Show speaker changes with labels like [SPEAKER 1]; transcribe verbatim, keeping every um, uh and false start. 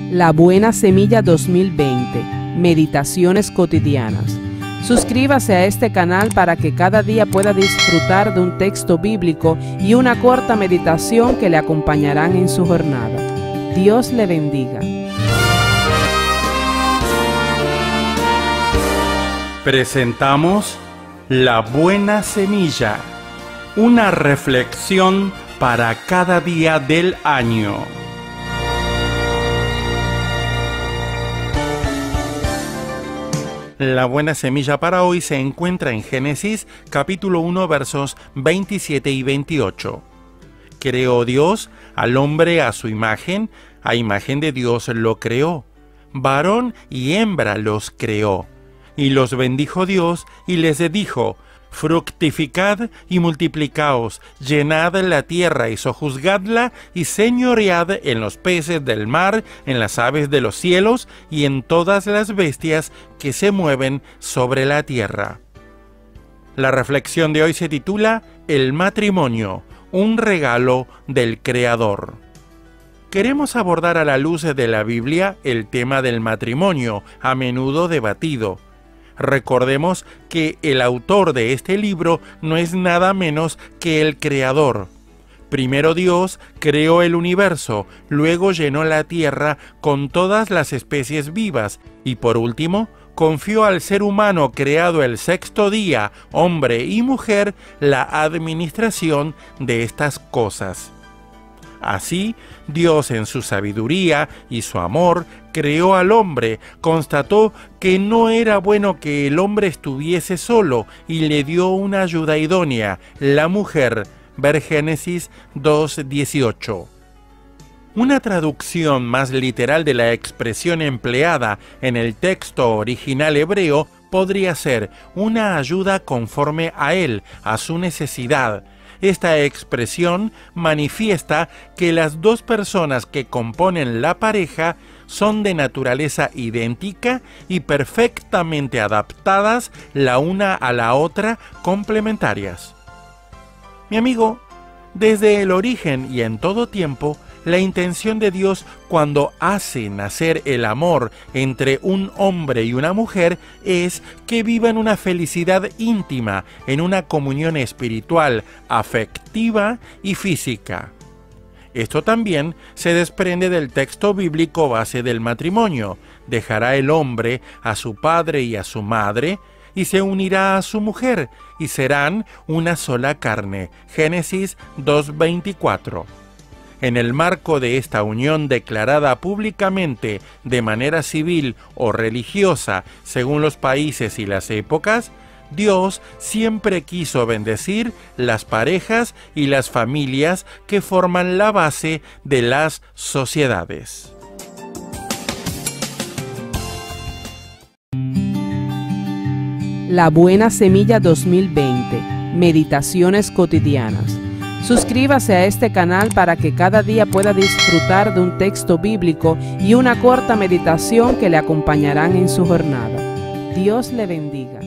[SPEAKER 1] La Buena Semilla dos mil veinte, Meditaciones Cotidianas. Suscríbase a este canal para que cada día pueda disfrutar de un texto bíblico y una corta meditación que le acompañarán en su jornada. Dios le bendiga.
[SPEAKER 2] Presentamos La Buena Semilla, una reflexión para cada día del año. La buena semilla para hoy se encuentra en Génesis capítulo uno versos veintisiete y veintiocho. Creó Dios al hombre a su imagen, a imagen de Dios lo creó. Varón y hembra los creó. Y los bendijo Dios y les dijo: fructificad y multiplicaos, llenad la tierra y sojuzgadla, y señoread en los peces del mar, en las aves de los cielos, y en todas las bestias que se mueven sobre la tierra. La reflexión de hoy se titula El matrimonio, un regalo del Creador. Queremos abordar a la luz de la Biblia el tema del matrimonio, a menudo debatido. Recordemos que el autor de este libro no es nada menos que el Creador. Primero Dios creó el universo, luego llenó la tierra con todas las especies vivas y por último confió al ser humano creado el sexto día, hombre y mujer, la administración de estas cosas. Así, Dios en su sabiduría y su amor creó al hombre, constató que no era bueno que el hombre estuviese solo y le dio una ayuda idónea, la mujer. Ver Génesis dos dieciocho. Una traducción más literal de la expresión empleada en el texto original hebreo podría ser una ayuda conforme a él, a su necesidad. Esta expresión manifiesta que las dos personas que componen la pareja son de naturaleza idéntica y perfectamente adaptadas la una a la otra, complementarias. Mi amigo, desde el origen y en todo tiempo, la intención de Dios cuando hace nacer el amor entre un hombre y una mujer es que vivan una felicidad íntima en una comunión espiritual, afectiva y física. Esto también se desprende del texto bíblico base del matrimonio. Dejará el hombre a su padre y a su madre y se unirá a su mujer y serán una sola carne. Génesis dos veinticuatro. En el marco de esta unión declarada públicamente de manera civil o religiosa según los países y las épocas, Dios siempre quiso bendecir las parejas y las familias que forman la base de las sociedades.
[SPEAKER 1] La Buena Semilla dos mil veinte, Meditaciones Cotidianas. Suscríbase a este canal para que cada día pueda disfrutar de un texto bíblico y una corta meditación que le acompañarán en su jornada. Dios le bendiga.